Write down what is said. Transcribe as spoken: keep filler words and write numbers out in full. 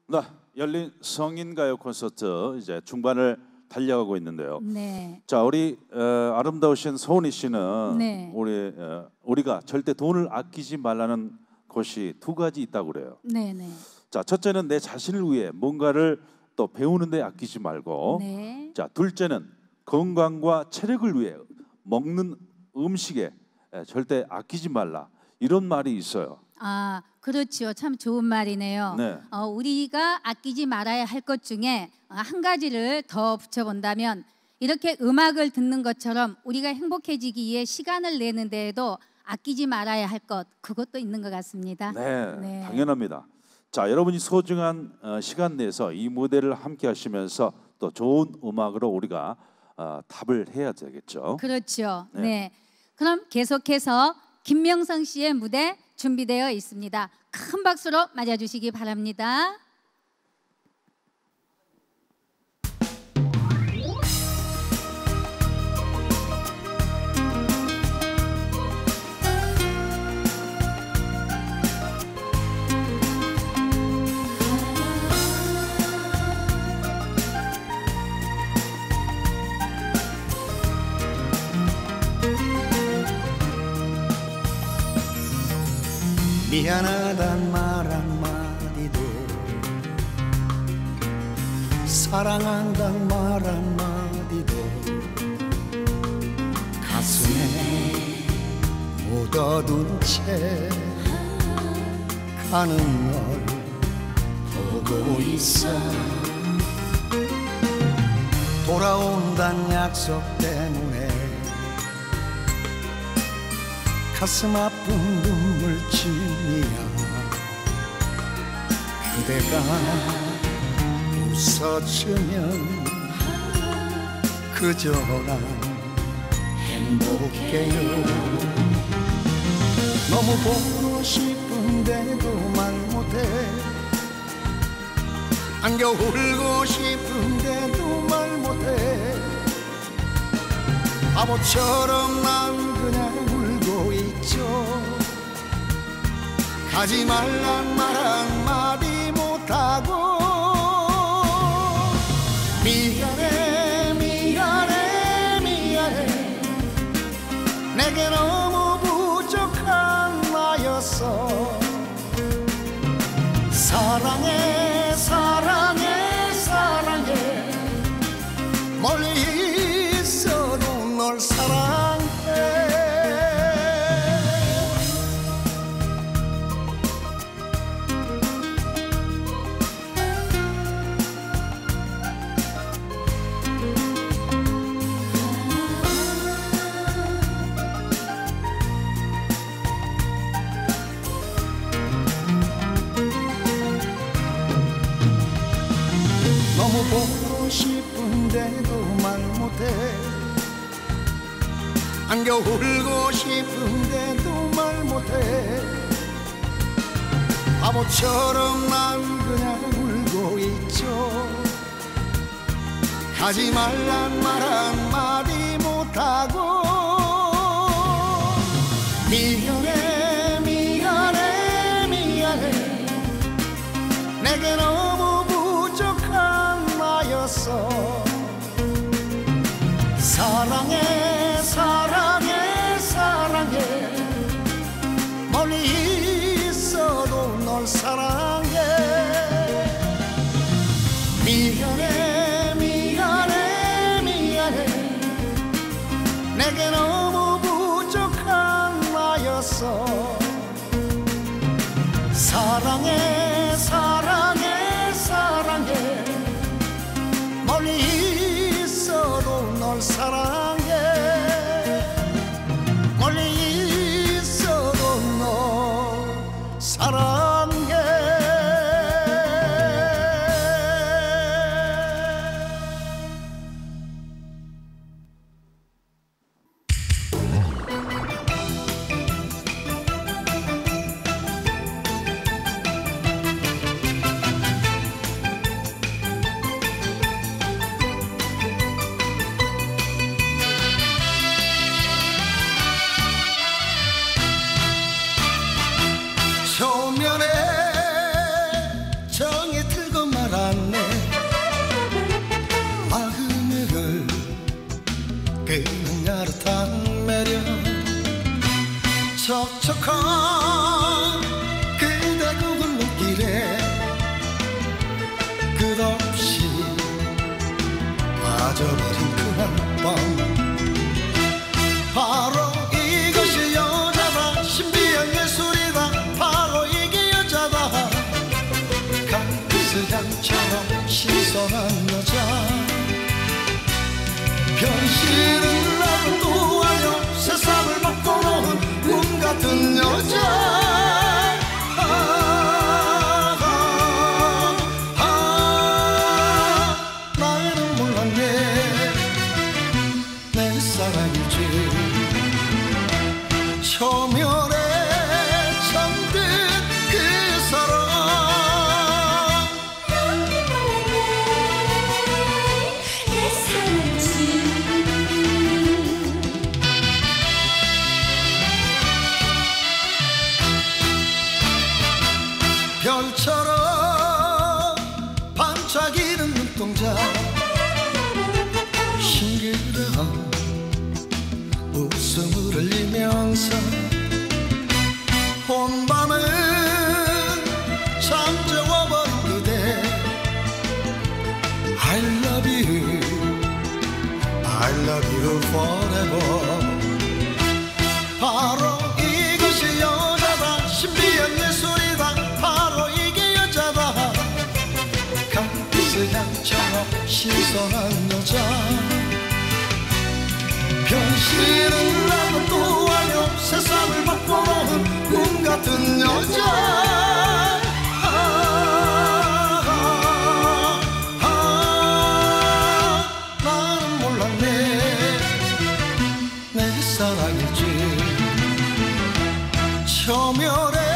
네, 열린 성인가요 콘서트 이제 중반을 달려가고 있는데요. 네. 자, 우리 어, 아름다우신 소은이 씨는 네. 우리 어, 우리가 절대 돈을 아끼지 말라는 것이 두 가지 있다고 그래요. 네, 네. 자, 첫째는 내 자신을 위해 뭔가를 또 배우는데 아끼지 말고, 네. 자, 둘째는 건강과 체력을 위해 먹는 음식에 에, 절대 아끼지 말라. 이런 말이 있어요. 아, 그렇죠. 참 좋은 말이네요. 네. 어, 우리가 아끼지 말아야 할 것 중에 한 가지를 더 붙여본다면 이렇게 음악을 듣는 것처럼 우리가 행복해지기 위해 시간을 내는 데에도 아끼지 말아야 할 것, 그것도 있는 것 같습니다. 네, 네. 당연합니다. 자, 여러분이 소중한 어, 시간 내서 이 무대를 함께 하시면서 또 좋은 음악으로 우리가 어, 답을 해야 되겠죠. 그렇죠. 네. 네. 그럼 계속해서 김명성 씨의 무대 준비되어 있습니다. 큰 박수로 맞아주시기 바랍니다. 미안하단 말 한마디도 사랑한단 말 한마디도 가슴에 묻어둔 채 가는 널 보고 있어. 돌아온단 약속 때문에 가슴 아픈 눈물짐이야. 그대가 웃어주면 그저 난 행복해요. 너무 보고 싶은데도 말 못해. 안겨 울고 싶은데도 말 못해. 바보처럼 난 그냥 울고 있죠. 가지 말란 말 한마디 못하고 미안해 미안해 미안해. 내게 너무 부족한 나였어. 사랑해 사랑해 사랑해. 멀리 있어도 널 사랑해. 너무 보고 싶은데도 말 못해. 안겨 울고 싶은데도 말 못해. 바보처럼 난 그냥 울고 있죠. 가지 말란 말 한마디 못하고 미안해 미안해 미안해. 내게 너무 부족한 나였어. 사랑해 사랑해 사랑해. 멀리 있어도 널 사랑해. 미안해 미안해 미안해. 내게 너무 부족한 나였어. 사랑해 사랑해 사랑해. 멀리 있어도 널 사랑해. 멀리 있어도 널 사랑해. 가 그대 그 골목길에 끝없이 빠져버린 그날 밤 바로 이것이 여자다 신비한 예술이다 바로 이게 여자다 강스향처럼 신선한 여자 변신을 하고 또 하여 세상을 바꿔놓은 꿈 같은 여자 아, 아, 아, 나는 몰랐네 내 사랑이지 초면에 잠든 그 사람 내 사랑이지 별처럼 반짝이는 눈동자 싱그러운 웃음을 흘리면서 온 밤을 잠재워버린 그대 I love you I love you forever 바로 이것이 여자다 신비한 예술이다 바로 이게 여자다 강스향처럼 신선한 여자 변신을 하고 또 하여 세상을 바꿔놓은 꿈 같은 여자 아, 아, 아, 나는 몰랐네 내 사랑일지 초면에